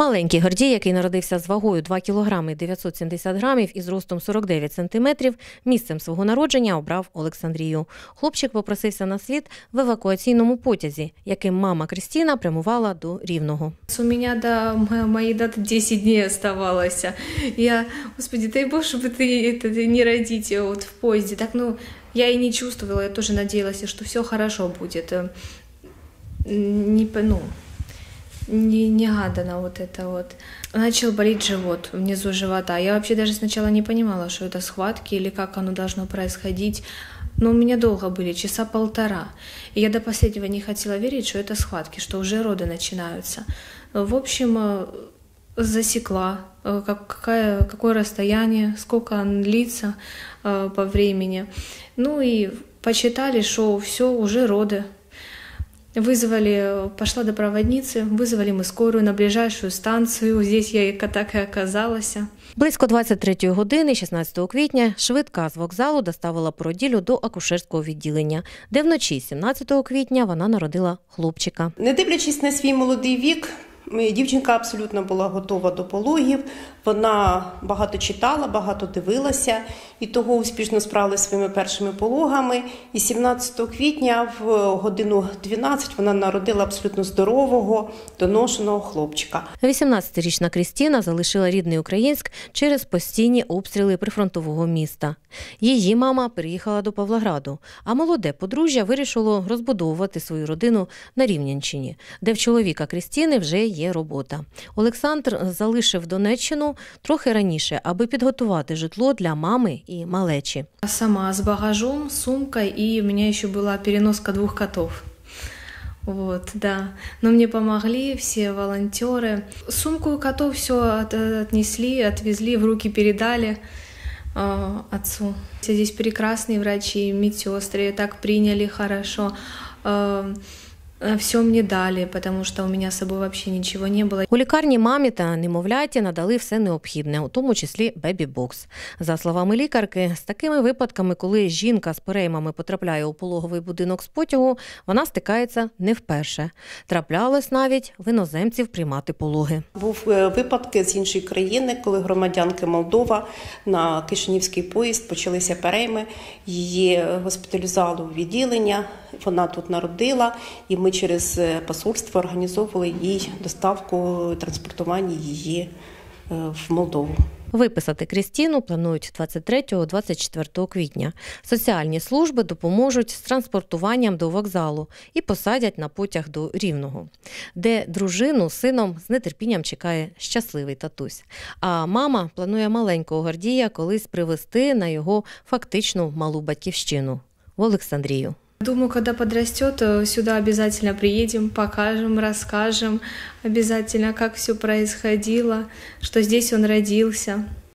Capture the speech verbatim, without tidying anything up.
Маленький Гордій, який народився з вагою два кілограми дев'ятсот сімдесят грамів і зростом сорок дев'ять сантиметрів, місцем свого народження обрав Олександрію. Хлопчик попросився на світ в евакуаційному потязі, яким мама Крістіна прямувала до Рівного. У меня до моей даты десять дней оставалось. Я, Господи, дай Бог, чтобы ты это не родить вот в поезде. Так, ну, я и не чувствовала, я тоже надеялась, что все хорошо будет. Не, ну, не, негаданно вот это вот. Начал болеть живот, внизу живота. Я вообще даже сначала не понимала, что это схватки или как оно должно происходить. Но у меня долго были, часа полтора. И я до последнего не хотела верить, что это схватки, что уже роды начинаются. В общем, засекла, какое, какое расстояние, сколько он длится по времени. Ну и почитали, что все, уже роды. Вызвали, пошла до проводницы, вызвали мы скорую на ближайшую станцию. Здесь я так и оказалась. Близько двадцять третьої години шістнадцятого квітня швидка з вокзалу доставила породіллю до акушерського відділення, де вночі сімнадцятого квітня вона народила хлопчика. Не дивлячись на свій молодий вік, дівчинка абсолютно була готова до пологів. Вона багато читала, багато дивилася і того успішно справилася своїми першими пологами. І сімнадцятого квітня в годину дванадцять вона народила абсолютно здорового, доношеного хлопчика. вісімнадцятирічна Крістіна залишила рідний Українськ через постійні обстріли прифронтового міста. Її мама переїхала до Павлограду, а молоде подружжя вирішило розбудовувати свою родину на Рівненщині, де в чоловіка Крістіни вже є робота. Олександр залишив Донеччину трохи раніше, аби підготувати житло для мами і малечі. Сама з багажом, сумкой, и у меня еще была переноска двух котов. Вот, да. Но мне помогли все волонтеры. Сумку и котов все отнесли, отвезли, в руки передали э, отцу. Здесь прекрасные врачи, медсестры, так приняли хорошо. Э, Все мені дали, тому що у мене з собою взагалі нічого не було. У лікарні мамі та немовляті надали все необхідне, у тому числі бебі-бокс. За словами лікарки, з такими випадками, коли жінка з переймами потрапляє у пологовий будинок з потягу, вона стикається не вперше. Траплялось навіть в іноземців приймати пологи. Був випадки з іншої країни, коли громадянки Молдова на Кишинівський поїзд почалися перейми, її госпіталізували у відділення, вона тут народила, і ми через посольство організовували їй доставку, транспортування її в Молдову. Виписати Крістіну планують двадцять третього - двадцять четвертого квітня. Соціальні служби допоможуть з транспортуванням до вокзалу і посадять на потяг до Рівного, де дружину з сином з нетерпінням чекає щасливий татусь. А мама планує маленького Гордія колись привезти на його фактичну малу батьківщину – в Олександрію. Думаю, когда подрастет, сюда обязательно приедем, покажем, расскажем обязательно, как все происходило, что здесь он родился.